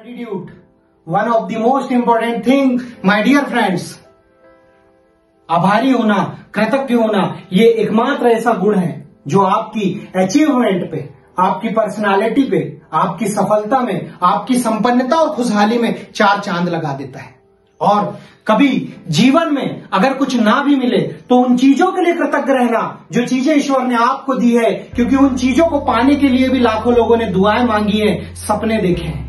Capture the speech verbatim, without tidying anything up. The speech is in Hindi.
Gratitude, one of the most important thing, my dear friends. आभारी होना, कृतज्ञ होना, ये एकमात्र ऐसा गुण है जो आपकी अचीवमेंट पे, आपकी पर्सनालिटी पे, आपकी सफलता में, आपकी संपन्नता और खुशहाली में चार चांद लगा देता है। और कभी जीवन में अगर कुछ ना भी मिले तो उन चीजों के लिए कृतज्ञ रहना जो चीजें ईश्वर ने आपको दी है, क्योंकि उन चीजों को पाने के लिए भी लाखों लोगों ने दुआएं मांगी हैं, सपने देखे हैं।